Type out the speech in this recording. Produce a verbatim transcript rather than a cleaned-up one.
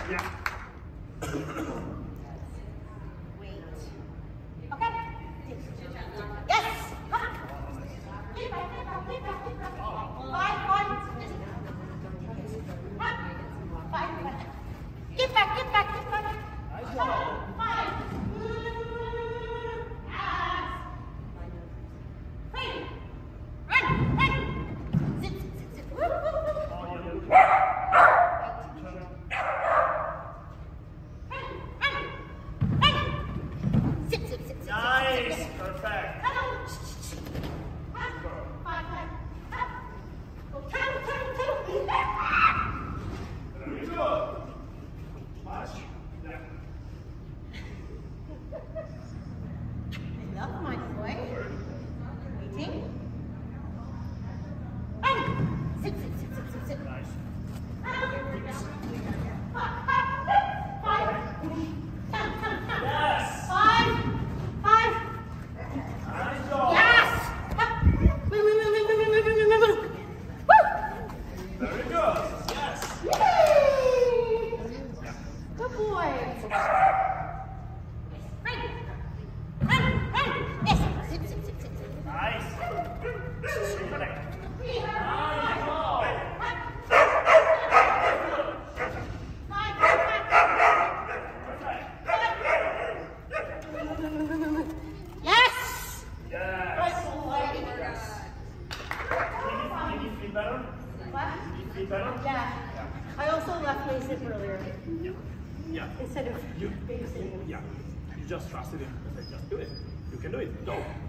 Yeah. Wait. Okay. Yes. Come on. Keep back, keep back, keep back, keep back. Five, one. Five, one. Get back, get back, get back. Five, five. Yeah. I also left my zip earlier. Yeah. Yeah. Instead of you, babysitting. yeah. You just trusted him. I said, just do it. You can do it. Go.